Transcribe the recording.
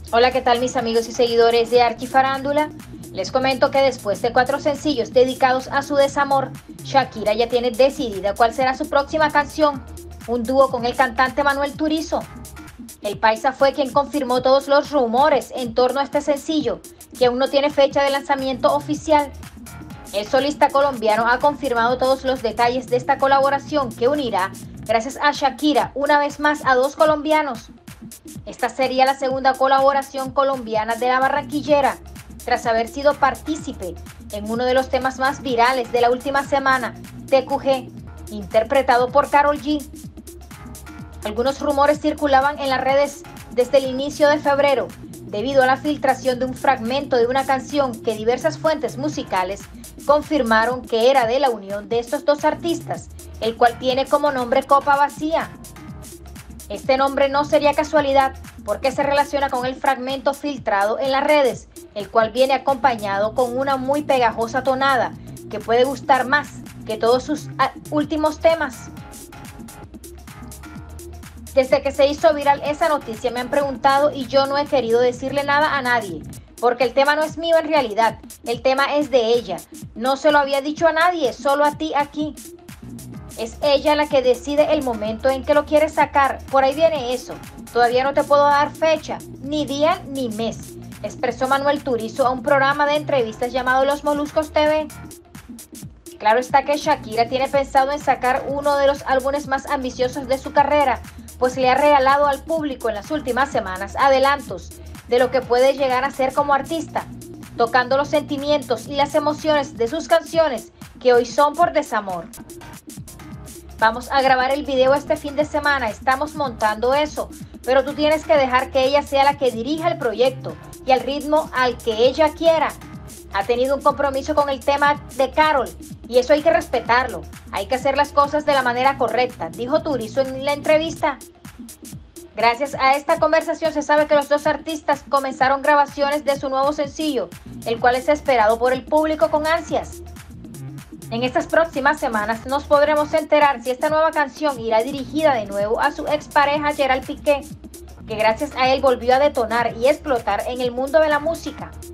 Hola, ¿qué tal mis amigos y seguidores de Archifarándula? Les comento que después de 4 sencillos dedicados a su desamor, Shakira ya tiene decidida cuál será su próxima canción, un dúo con el cantante Manuel Turizo. El paisa fue quien confirmó todos los rumores en torno a este sencillo, que aún no tiene fecha de lanzamiento oficial. El solista colombiano ha confirmado todos los detalles de esta colaboración que unirá, gracias a Shakira, una vez más a 2 colombianos. Esta sería la segunda colaboración colombiana de la barranquillera, tras haber sido partícipe en uno de los temas más virales de la última semana, TQG, interpretado por Karol G. Algunos rumores circulaban en las redes desde el inicio de febrero, debido a la filtración de un fragmento de una canción que diversas fuentes musicales confirmaron que era de la unión de estos 2 artistas, el cual tiene como nombre Copa Vacía. Este nombre no sería casualidad porque se relaciona con el fragmento filtrado en las redes, el cual viene acompañado con una muy pegajosa tonada que puede gustar más que todos sus últimos temas. Desde que se hizo viral esa noticia me han preguntado y yo no he querido decirle nada a nadie, porque el tema no es mío en realidad, el tema es de ella. No se lo había dicho a nadie, solo a ti aquí. Es ella la que decide el momento en que lo quiere sacar, por ahí viene eso. Todavía no te puedo dar fecha, ni día ni mes, expresó Manuel Turizo a un programa de entrevistas llamado Los Moluscos TV. Claro está que Shakira tiene pensado en sacar uno de los álbumes más ambiciosos de su carrera, pues le ha regalado al público en las últimas semanas adelantos de lo que puede llegar a ser como artista, tocando los sentimientos y las emociones de sus canciones que hoy son por desamor. Vamos a grabar el video este fin de semana, estamos montando eso, pero tú tienes que dejar que ella sea la que dirija el proyecto y al ritmo al que ella quiera. Ha tenido un compromiso con el tema de Karol y eso hay que respetarlo. Hay que hacer las cosas de la manera correcta, dijo Turizo en la entrevista. Gracias a esta conversación se sabe que los 2 artistas comenzaron grabaciones de su nuevo sencillo, el cual es esperado por el público con ansias. En estas próximas semanas nos podremos enterar si esta nueva canción irá dirigida de nuevo a su expareja Gerald Piqué, que gracias a él volvió a detonar y explotar en el mundo de la música.